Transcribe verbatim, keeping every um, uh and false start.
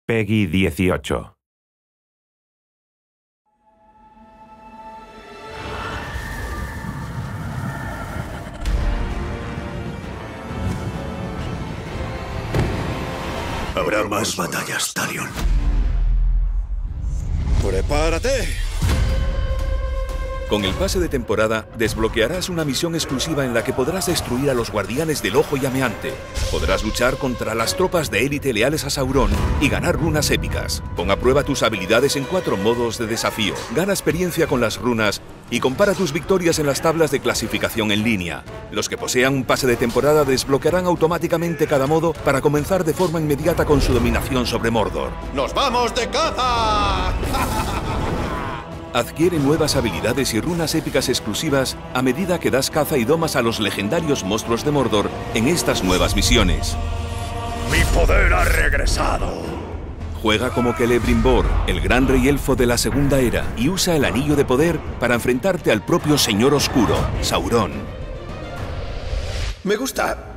Peggy dieciocho. Habrá más batallas, Talion. ¡Prepárate! Con el pase de temporada, desbloquearás una misión exclusiva en la que podrás destruir a los guardianes del Ojo Llameante. Podrás luchar contra las tropas de élite leales a Sauron y ganar runas épicas. Pon a prueba tus habilidades en cuatro modos de desafío. Gana experiencia con las runas y compara tus victorias en las tablas de clasificación en línea. Los que posean un pase de temporada desbloquearán automáticamente cada modo para comenzar de forma inmediata con su dominación sobre Mordor. ¡Nos vamos de caza! Adquiere nuevas habilidades y runas épicas exclusivas a medida que das caza y domas a los legendarios monstruos de Mordor en estas nuevas misiones. ¡Mi poder ha regresado! Juega como Celebrimbor, el gran rey elfo de la Segunda Era, y usa el Anillo de Poder para enfrentarte al propio Señor Oscuro, Sauron. Me gusta